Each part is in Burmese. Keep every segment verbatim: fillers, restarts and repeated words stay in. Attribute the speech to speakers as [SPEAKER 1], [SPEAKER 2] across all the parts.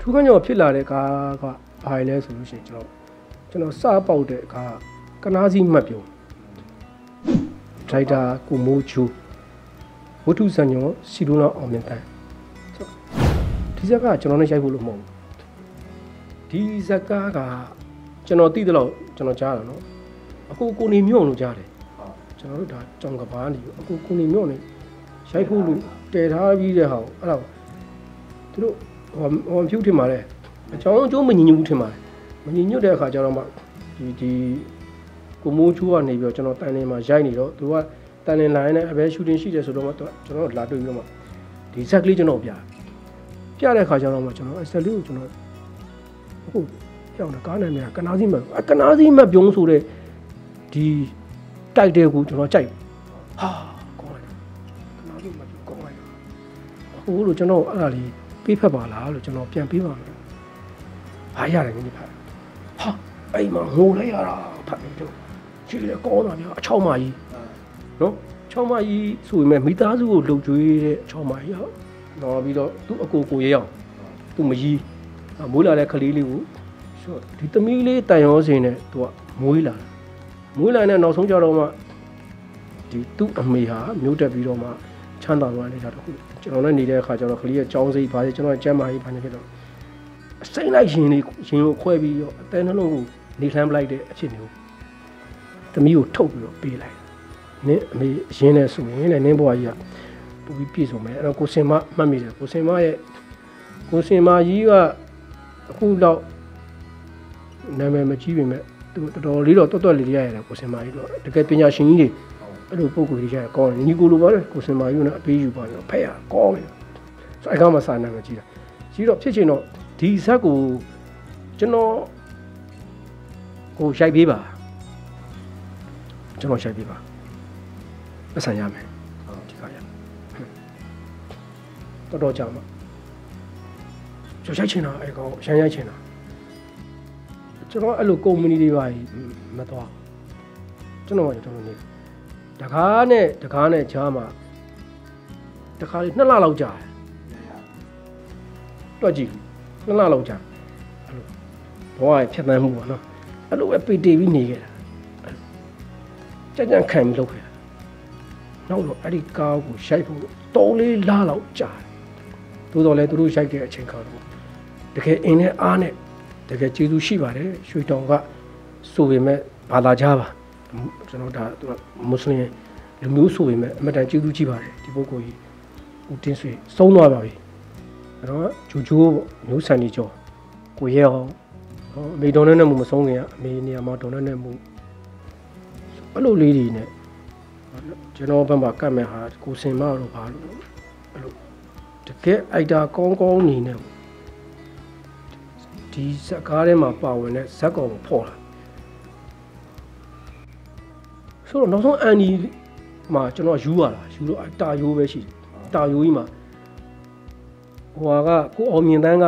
[SPEAKER 1] ထူးခန်းကြောင့်ဖြစ်လာတဲ့ကားကဘာလဲဆိုလို့ရှိရင်ကျွန်တော်ကျွန်တော်စပေါက်တဲ့ကားကနားစီမှတ်ပြုံဒရိုက်တာကိုမိုးချိုဝတ္ထုစံညောစီလိုနာအောင်မြင်တန်းဒီဇက်ကကျွန်တော်နဲ့ရိုက်ဖို့လို့မဟုတ်ဘူးဒီဇက်ကကကျွန်တော်သိတယ်လို့ကျွန်တော်ကြားတာနော်အခုကိုနေမြို့လို့ကြားတယ်ကျွန်တော်တို့ဒါကြောင်ကဘာနေအခုကိုနေမြို့နေရိုက်ဖို့လို့တည်ထားပြီးတဲ့ဟာအဲ့ဒါသူတို့ဟိုဟိုဖြူထင်ပါလေအကြောင်းအကျိုးမညီညွတ်ဘူးထင်ပါလေမညီညွတ်တဲ့အခါကျတော့မှဒီဒီကိုမိုးချိုးကနေပြီးတော့ကျွန်တော်တန်လင်းမှာရိုက်နေတော့သူကတန်လင်းလိုင်းနဲ့အပဲရှူတင်ရှိတယ်ဆိုတော့မှကျွန်တော်လာတွေ့ပြီးတော့မှဒီဇက်ကလေးကျွန်တော်ပြပြတဲ့အခါကျတော့မှကျွန်တော်အစလေးကိုကျွန်တော်အခုကြောက်တာကားနာမည်ကကနားစီမတ်ကနားစီမတ်ပြုံးဆိုတဲ့ဒီတိုက်တဲ့ကိုကျွန်တော်ကြိုက်ဟာကောင်းလိုက်ကနားစီမတ်ပြုံးကောင်းလိုက်အခုလို့ကျွန်တော်အဲ့ဒါလေးပေးဖက်ပါလားလို့ကျွန်တော်ပြန်ပေးပါမယ်အားရတယ်နည်းနည်းဖတ်ဟာအိမ်မှာငိုလိုက်ရတာဖတ်ပြီးတော့ရှိလေကောင်းတာဗျာအချောင်းမကြီးနော်ချောင်းမကြီးဆိုရင်မိသားစုကိုလှုပ်ကြွေးတဲ့အချောင်းမကြီးဟုတ်တော့ပြီးတော့သူ့အကိုကိုရဲအောင်သူ့မကြီးမွေးလာတဲ့ကလေးလေးကိုဒီသမီးလေးတန်ရောစင်နဲ့သူကမွေးလာမွေးလာတဲ့နောက်ဆုံးကြတော့မှဒီသူ့အမေဟာမျိုးတက်ပြီးတော့မှချမ်းသာသွားနေတာတခုကျွန်တော်လည်းနေတဲ့အခါကျတော့ကလေးရဲ့ចောင်းစိတ်ပါလေကျွန်တော်ကျမ်းမာရေးဘာနေဖြစ်တော့အစိမ့်လိုက်ရင်လေးရင်ကိုခွဲပြီးတော့အတဲနှလုံးကိုနေလှမ်းပလိုက်တဲ့အဖြစ်မျိုးသမီးကိုထုတ်ပြီးတော့ပေးလိုက်နင်းအမေရင်းနေဆိုရင်လည်းနင်းဘွားကြီးကပူပြီးပြည့်စုံမယ်အဲ့တော့ကိုစင်မမှတ်မိတယ်ကိုစင်မရဲ့ကိုစင်မကြီးကအခုတော့နာမည်မကြီးပေမဲ့သူတော်တော်လေးတော့တွတ်တွတ်လေးရရတယ်ကိုစင်မကြီးတော့တကယ်ပညာရှင်ကြီးတွေအဲ့လိုပုံကိုယ်ကြီးရကောင်းတယ်ညီကိုလိုပါလေကိုစင်မကြီးကအပေးယူပါတော့ဖက်ရကောင်းတယ်ဆိုအဲ့ကောင်မှစာနာမကြီးတာကြီးတော့ဖြစ်ချင်တော့ဒီဇက်ကိုကျွန်တော်ကိုရိုက်ပေးပါကျွန်တော်ရိုက်ပေးပါအဆန်ရမယ်ဟုတ်ဒီကရတော်တော်ကြာမှာကျွန်တော်ရိုက်ချင်တာအဲ့ကောင်ရမ်းရိုက်ချင်တာကျွန်တော်အဲ့လိုကုမ္ပဏီတွေပါမသွားကျွန်တော်ကကျွန်တော်နေတကားနဲ့တကားနဲ့ချားမှာတခါလေးနှစ်လလောက်ကြာတယ်တွက်ကြည့်နှစ်လလောက်ကြာအဲ့လိုဘဝရဲ့ဖြတ်သန်းမှုပေါ့နော်အဲ့လိုပဲပေတေပြီးနေခဲ့တာကြက်ကြက်ခံပြီးလုပ်ခဲ့တာနောက်တော့အဲ့ဒီကားကိုရိုက်ဖို့သုံးလေးလလောက်ကြာတယ်သို့တော်လည်းသူတို့ရိုက်တဲ့အချိန်ခါတော့တကယ်အင်းနဲ့အားနဲ့တကယ်ကျေးဇူးရှိပါတယ်ရွှေတောင်ကဆိုပေမဲ့ဘာသာကြားပါကျွန်တော်ဒါသူကမွတ်စလင်လူမျိုးဆိုပေမဲ့အမတန်ကျေးဇူးကြီးပါတယ်ဒီပုဂ္ဂိုလ်ကြီးဦးတင်းဆွေဆုံးသွားပါပြီအဲ့တော့ဂျူဂျိုးပေါ့မျိုးဆန်ကြီးကျော်ကိုရဲအောင်အမေဒေါ်နဲ့နဲ့မူမဆုံးခင်ကအမေနေရာမှာဒေါ်နဲ့နဲ့မူအဲ့လိုလေးတွေနဲ့ကျွန်တော်ဘက်မှာကတ်မဲ့ဟာကိုစင်မတော့ပါလို့အဲ့လိုတကယ်အိုက်တာကောင်းကောင်းနေနေဒီဇက်ကားထဲမှာပါဝင်တဲ့ဇက်ကောင်ကိုဖော်လာဆိုတော့နောက်ဆုံးအန်ဒီမှာကျွန်တော်ယူရတာယူလို့တာယိုးပဲရှိတယ်တာယိုးကြီးမှာဟိုကကိုအောင်မြင်တန်းက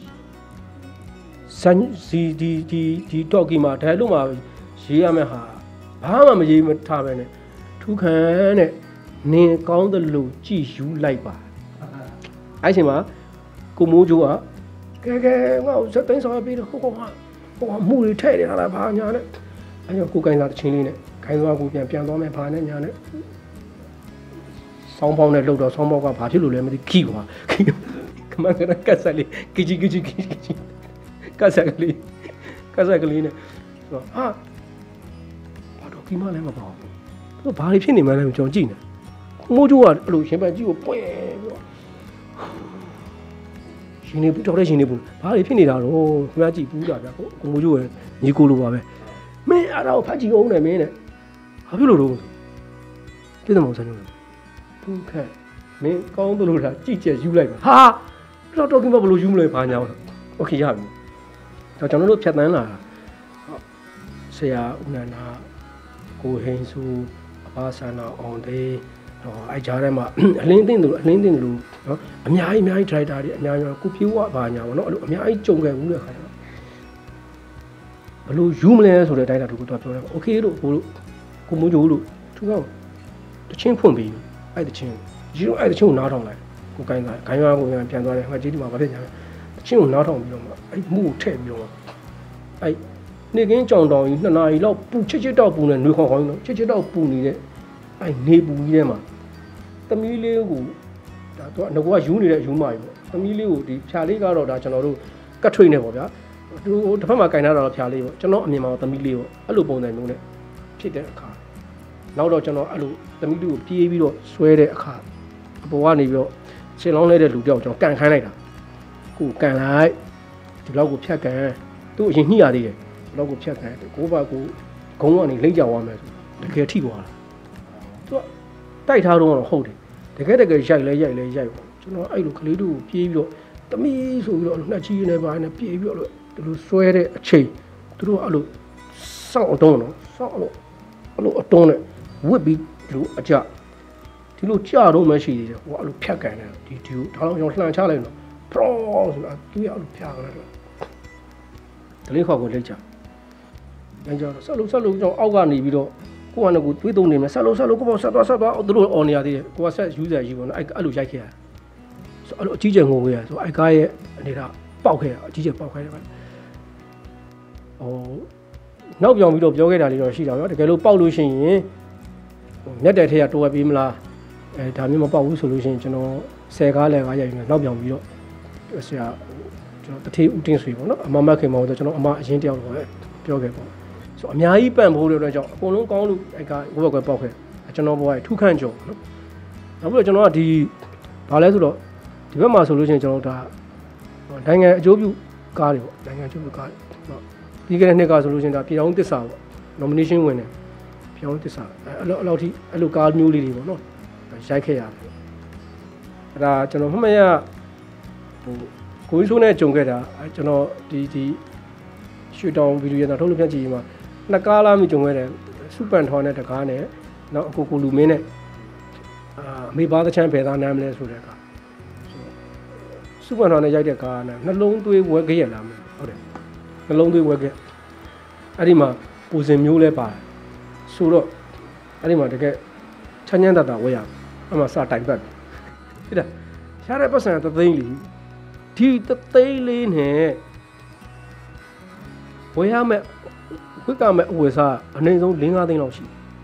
[SPEAKER 1] စန်စီဒီဒီဒီတော့ကီမှာဒါလို့မှရေးရမယ့်ဟာဘာမှမရေးမထားပဲနဲ့ထူးခံတဲ့နင်ကောင်းတယ်လို့ကြည်ယူလိုက်ပါအဲ့ချိန်မှာကိုမိုးချိုးကကဲကဲငါ့ကိုစက်သိန်းဆောင်ပေးတော့ဟိုကောင်ကဟိုကမှုတွေထဲ့နေတာလားဘာညာနဲ့အဲ့တော့ကိုကိုင်းစားတစ်ချင်းလေးနဲ့ခိုင်းသွားကိုပြန်ပြန်သွားမယ်ဘာနဲ့ညာနဲ့ဆောင်းပေါင်းနဲ့လှုပ်တော့ဆောင်းပေါက်ကဘာဖြစ်လို့လဲမသိခိကွာခမကကတ်ဆက်လေးကကြီးကကြီးကကြီးကတ်ဆက်ကလေးကတ်ဆက်ကလေးနဲ့ဆိုတော့ဟာဘာတော့ဒီမှလည်းမပေါ့သူဘာတွေဖြစ်နေမှန်းလည်းကျွန်တော်ကြည့်နေမိုးချိုးကအဲ့လိုရှင်ပန်ကြီးကိုပွင့်ပြီးတော့ရှင်နေတော်တဲ့ရှင်နေဘူးဘာတွေဖြစ်နေတာတော့ခင်ဗျားကြည့်ဘူးတာဗျာကိုမိုးချိုးရဲ့ညီကိုလိုပါပဲမင်းအဲ့ဒါကိုဖတ်ကြည့်အောင်နဲ့မင်းနဲ့ဘာဖြစ်လို့တော့ပြည်တော်ဆန်းနေသူခက်မင်းကောင်းသလိုလားကြည့်ချက်ယူလိုက်ပါဟာတော့တော်ကင်းမဘလို့ယူမလဲဘာညာโอเคရပြီတော့ကျွန်တော်တို့ဖြတ်တန်းလာဆရာဦးနန္ဒာကိုဟင်းစုအဘာဆန္ဒအောင်တေးတော့အဲ့ကြားထဲမှာအလင်းသိမ့်သူအလင်းသိမ့်လူနော်အများကြီးအများကြီးဒရိုက်တာတွေအများကြီးကိုပြိုးဝဘာညာပေါ့နော်အဲ့လိုအများကြီးကြုံခဲ့ဘူးတဲ့ခါကျတော့ဘလို့ယူမလဲဆိုတဲ့တိုင်းတာတို့ကတော့ပြောတယ်โอเคလို့ကိုလို့ကိုမိုးချိုးလို့သူကတချင်းဖွင့်ပြီးအဲ့တချင်းယူအဲ့တချင်းကိုနားထောင်လိုက်ကိုကိုင်းသားခိုင်းရွာကိုပြန်ပြန်သွားတယ်ငါကြီးဒီမှာဘာဖြစ်ညာလဲတရှင်းကိုနားထောင်ပြီးတော့မှအဲ့မှုကိုထည့်ပြီးတော့အဲ့နေကင်းကြောင်တောင်ကြီးနှစ်နာရီလောက်ပူချစ်ချစ်တော့ပူနေနှွေခေါင်ခေါင်ကြီးနော်ချစ်ချစ်တော့ပူနေတဲ့အဲ့နေပူကြီးထဲမှာသမီးလေးကိုဒါတော့ငါကယူနေတဲ့ယူမကြီးပေါ့သမီးလေးကိုဒီဖြာလေးကတော့ဒါကျွန်တော်တို့ကတ်ထွေးနေပေါ့ဗျာသူတစ်ဖက်မှာကင်ထားတာတော့ဖြာလေးပေါ့ကျွန်တော်အမြင်မှာသမီးလေးပေါ့အဲ့လိုပုံစံမျိုးနဲ့ဖြစ်တဲ့အခါနောက်တော့ကျွန်တော်အဲ့လိုသမီးလေးကိုပြေးပြီးတော့ဆွဲတဲ့အခါအပေါ်ကနေပြီးတော့ဆင်လောင်းနေတဲ့လူတယောက်ကျွန်တော်ကန်ခိုင်းလိုက်တာကိုကန်လိုက်ဒီလောက်ကိုဖြတ်ကန်သူ့အရင်ညှိရသေးတယ်ဒီလောက်ကိုဖြတ်ကန်ကိုဘကိုဂုံကနေလိမ့်ကြသွားမယ်ဆိုတကယ်ထိသွားတာသူကတိုက်ထားတော့ဟုတ်တယ်တကယ်တကယ်ရိုက်လဲရိုက်လဲရိုက်ပေါ့ကျွန်တော်အဲ့လိုကလေးတို့ကိုပြေးပြီးတော့တမီးဆိုပြီးတော့နှက်ချီနေပါနဲ့ပြေးပြီးတော့ဒီလိုဆွဲတဲ့အချိန်သူတို့အဲ့လိုစောင့်အတွန်းတော့စောင့်လို့အဲ့လိုအတွန်းနဲ့ဝစ်ပြီးဒီလိုအကြဒီလိုကြတော့မှရှိသေးတယ်ဟိုအဲ့လိုဖြတ်ကန်တယ်ဒီဒီဒါတော့ကျွန်တော်လှန်ချလိုက်တော့ပရောဆိုတာသူရအဲ့လိုဖြတ်လိုက်တော့တလေးခေါက်ကိုလက်ချလမ်းကြတော့ဆက်လို့ဆက်လို့ကျွန်တော်အောက်ကနေပြီးတော့ကိုကလည်းကိုတွေးသုံးနေမယ်ဆက်လို့ဆက်လို့ကိုပေါ့ဆက်သွားဆက်သွားသူတို့အော်နေရသေးတယ်ကိုကဆက်ယူဆယူပေါ့နော်အဲ့အဲ့လိုရိုက်ခဲ့ရဆိုအဲ့လိုအကြီးကျယ်ငိုခဲ့ရဆိုအဲ့ကားရဲ့အနေဒါပေါက်ခဲ့ရအကြီးကျယ်ပေါက်ခဲ့တယ်ဗျဟိုနောက်ပြောင်ပြီးတော့ပြောခဲ့တာလေးတော့ရှိတာဗျတကယ်လို့ပေါက်လို့ရှိရင်မြတ်တဲ့ထက်ကတိုးဝက်ပြီးမလားအဲဒါမျိုးမပေါက်ဘူးဆိုလို့ရှိရင်ကျွန်တော်ဆယ်ကားလဲကားရိုက်ပြီးနောက်ပြောင်ပြီးတော့ဆရာကျွန်တော်တထေးဦးတင်းဆွေပေါ့နော်အမမခင်မောင်ဆိုကျွန်တော်အမအရင်တယောက်တော့ပြောခဲ့ပေါ့ဆိုအများကြီးပန့်ဖို့တဲ့အတွက်ကြောင့်အကုန်လုံးကောင်းလို့အဲကဘုဘကွယ်ပေါက်ခဲ့ကျွန်တော်ဘဝရဲ့ထူးခန့်ကြော်နော်နောက်ပြီးတော့ကျွန်တော်ကဒီဘာလဲဆိုတော့ဒီဘက်မှာဆိုလို့ရှိရင်ကျွန်တော်ဒါနိုင်ငံအကျိုးပြုကားတွေပေါ့နိုင်ငံအကျိုးပြုကားတွေနော်ပြီးခဲ့တဲ့နှစ်ကဆိုလို့ရှိရင်ဒါပြည်တော်သစ္စာပေါ့ nomination ဝင်တယ်ပြည်တော်သစ္စာအဲ့လိုအဲ့လိုထိအဲ့လိုကားမျိုးလေးတွေပေါ့နော်ရိုက်ခဲ့ရတယ်အဲ့ဒါကျွန်တော်မှတ်မရဟိုကိုကြီးဆိုးနဲ့ကြုံခဲ့တာကျွန်တော်ဒီဒီရွှေတောင်ဗီဒီယိုရတာထုတ်လို့ပြကြည့်မှာနှစ်ကားလားမကြုံခဲ့တယ်စုပန်ထောင်းနဲ့တကားနဲ့နောက်အကိုကိုလူမင်းနဲ့အာအမေဘာတချမ်းဖယ်သားနားမလဲဆိုတဲ့ကားစုပန်ထောင်းနဲ့ရိုက်တဲ့ကားနဲ့နှလုံးသွေးဝဲခဲ့ရလားမဟုတ်တယ်နှလုံးသွေးဝဲခဲ့အဲ့ဒီမှာပူစင်မျိုးလဲပါတယ်ဆိုတော့အဲ့ဒီမှာတကယ်ချမ်းချမ်းသာသာဝဲရအဲ့မှာစတိုင်ပတ်ပြီဒါရှားတဲ့ပတ်စံတသိန်းလီဒီတသိန်းလေးနဲ့ဝယ်ရမယ်ဝိကမဲ့အဝယ်စားအနည်းဆုံး၄-၅သိန်းလောက်ရှိ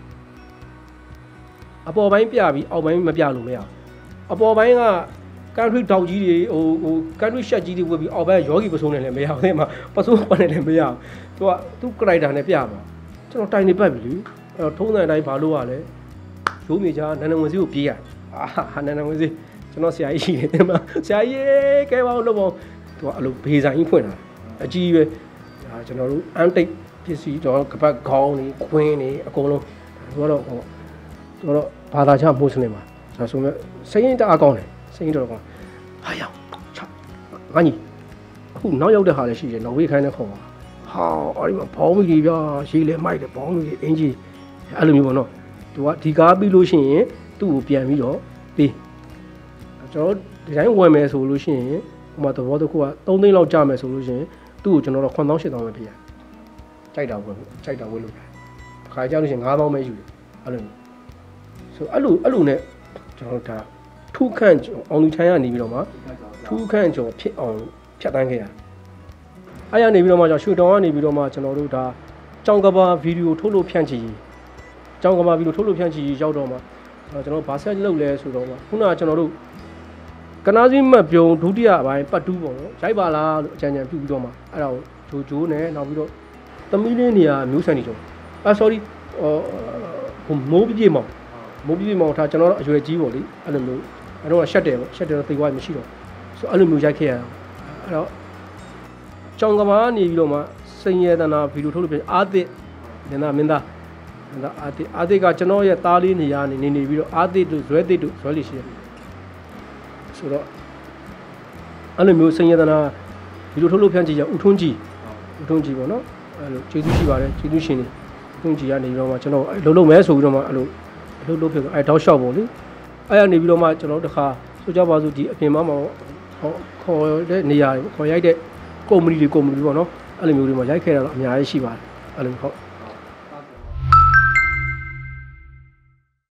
[SPEAKER 1] အပေါ်ပိုင်းပြပြီးအောက်ပိုင်းမပြလို့မရအပေါ်ပိုင်းက country တောက်ကြီးတွေဟိုဟို country ရှက်ကြီးတွေဝယ်ပြီးအောက်ပိုင်းယောဂီပစိုးနဲ့လည်းမရဘူးတဲ့မှာပစိုးပန်းနဲ့လည်းမရဘူးသူကသူ့ character နဲ့ပြပါကျွန်တော်တိုင်နေပတ်ပြီလေအဲ့တော့ထုံးတဲ့အတိုင်းဘာလို့ရလဲရိုးမြေချာနန်းနဝင်စီကိုပြေးရအာနန်းနဝင်စီကျွန်တော်ဆရာကြီးရှိတယ်တဲ့မှာဆရာကြီးကဲပါဦးလို့ပေါ့သူကအဲ့လိုဘေးဆိုင်ကြီးဖွင့်လာအကြီးပဲဒါကျွန်တော်တို့အန်တိတ်ပစ္စည်းတော့ကပတ်ခေါင်းနေခွင်းနေအကုန်လုံးသူကတော့ဟိုသူကတော့ဘာသာချမိုးစနေမှာဒါဆိုမဲ့စိတ်ရင်းတအားကောင်းတယ်စိတ်ရင်းတော့ကောင်းဟာရောက်ချငါကြီးအခုနောက်ရောက်တဲ့ဟာလည်းရှိတယ်နော်ဝေးခိုင်းတဲ့ခေါ်ပါဟာအဲ့ဒီမှာဘောင်းမီကြီးပြရေးလဲမိုက်တယ်ဘောင်းမီကြီးအင်ဂျီအဲ့လိုမျိုးပေါ့နော်သူကဒီကားပြီးလို့ရှိရင်သူ့ကိုပြန်ပြီးတော့ပြီးကျွန်တော်ဒီတိုင်းဝယ်မယ်ဆိုလို့ရှိရင်ဟိုမှာသဘောတစ်ခုကသုံးသိန်းလောက်ကျမယ်ဆိုလို့ရှိရင်သူ့ကိုကျွန်တော်တော့ခွန်သောင်းရှစ်သောင်းပဲပေးရကြိုက်တာဝယ်ကြိုက်တာဝယ်လို့ခါကြောက်လို့ရှိရင်ငါးသောင်းပဲယူတယ်အဲ့လိုဆိုအဲ့လိုအဲ့လိုနဲ့ကျွန်တော်ဒါထူးခန့်အောင်လူထိုင်းကနေပြီးတော့မှထူးခန့်ကျော်ဖြစ်အောင်ဖြတ်တန်းခဲ့ရအဲ့ရနေပြီးတော့မှကျွန်တော်ရွှေတောင်ကနေပြီးတော့မှကျွန်တော်တို့ဒါကြောင်ကဘာဗီဒီယိုထုတ်လို့ဖြန့်ချီကြောင်ကဘာဗီဒီယိုထုတ်လို့ဖြန့်ချီရောက်တော့မှကျွန်တော်ဘာဆက်လုပ်လဲဆိုတော့မှခုနကကျွန်တော်တို့ကနာစီမတ်ပြုံဒုတိယအပိုင်းပတ်တူးပေါ့နော်ရိုက်ပါလားလို့အကြံဉာဏ်ပြုပြီးတော့မှအဲ့ဒါကိုဂျိုဂျိုးနဲ့နောက်ပြီးတော့သမီးလေးနေရာမျိုးဆန်နေကြအာ sorry ဟိုမိုးပြေမောင်မိုးပြေမောင်ထားကျွန်တော်တို့အရွယ်ကြီးပေါ့လေအဲ့လိုမျိုးအဲ့တော့ရှက်တယ်ပေါ့ရှက်တယ်တော့သိသွားမရှိတော့ဆိုအဲ့လိုမျိုးရိုက်ခဲ့ရအောင်အဲ့တော့ကြောင်ကဘာနေပြီးတော့မှစိန်ရတနာဗီဒီယိုထုတ်လို့ပြန်အာသစ်မင်းသားမင်းသားမင်းသားအာသစ်အာသစ်ကကျွန်တော်ရဲ့သားလေးနေရာနေနေနေပြီးတော့အာသစ်တို့ဇွဲသစ်တို့ဇွဲလေးရှိတယ်ဆိုတော့အဲ့လိုမျိုးစိန်ရတနာဗီဒီယိုထုတ်လို့ပြန်ကြည့်ရဦးထွန်းကြည်ဦးထွန်းကြည်ပေါ့နော်အဲ့လိုကျေးဇူးရှိပါတယ်ကျေးဇူးရှင်နေဦးထွန်းကြည်ကနေပြီးတော့မှကျွန်တော်လှုပ်လှုပ်မဲဆိုပြီးတော့မှအဲ့လိုလှုပ်လှုပ်ဖြစ်အဲ့တောက်လျှောက်ပေါ့လေအဲ့ကနေပြီးတော့မှကျွန်တော်တခါဆိုကြပါစို့ဒီအပြင်မှာခေါ်တဲ့နေရာခေါ်ရိုက်တဲ့ကုမ္ပဏီတွေကုမ္ပဏီပေါ့နော်အဲ့လိုမျိုးတွေမှာရိုက်ခဲ့တာတော့အများကြီးရှိပါတယ်အဲ့လိုဟုတ်